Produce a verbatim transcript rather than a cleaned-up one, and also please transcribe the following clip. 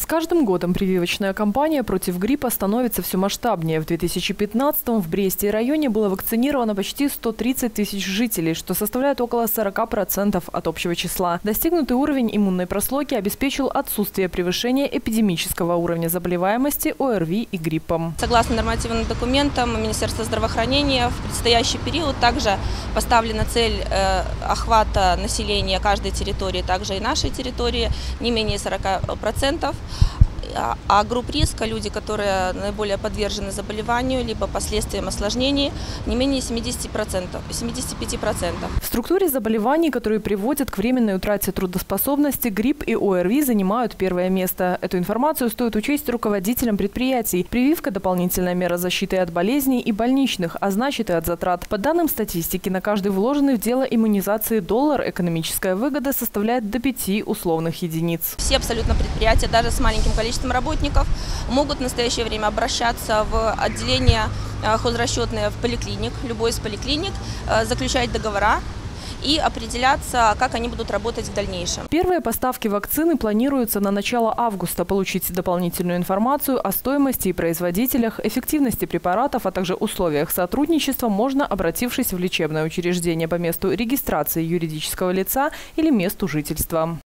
каждым годом прививочная кампания против гриппа становится все масштабнее. В две тысячи пятнадцатом в Бресте и районе было вакцинировано почти сто тридцать тысяч жителей, что составляет около сорока процентов от общего числа. Достигнутый уровень иммунной прослойки обеспечил отсутствие превышения эпидемического уровня заболеваемости ОРВИ и гриппом. Согласно нормативным документам Министерства здравоохранения, в предстоящий период также поставлена цель э, охвата населения каждой территории, также и нашей территории, не менее сорока процентов. А групп риска, люди, которые наиболее подвержены заболеванию, либо последствиям осложнений, не менее семидесяти процентов, семидесяти пяти процентов. В структуре заболеваний, которые приводят к временной утрате трудоспособности, грипп и ОРВИ занимают первое место. Эту информацию стоит учесть руководителям предприятий. Прививка – дополнительная мера защиты от болезней и больничных, а значит и от затрат. По данным статистики, на каждый вложенный в дело иммунизации доллар экономическая выгода составляет до пяти условных единиц. Все абсолютно предприятия, даже с маленьким количеством работников, могут в настоящее время обращаться в отделение хозрасчетное в поликлиник, любой из поликлиник, заключать договора и определяться, как они будут работать в дальнейшем. Первые поставки вакцины планируются на начало августа. Получить дополнительную информацию о стоимости и производителях, эффективности препаратов, а также условиях сотрудничества можно, обратившись в лечебное учреждение по месту регистрации юридического лица или месту жительства.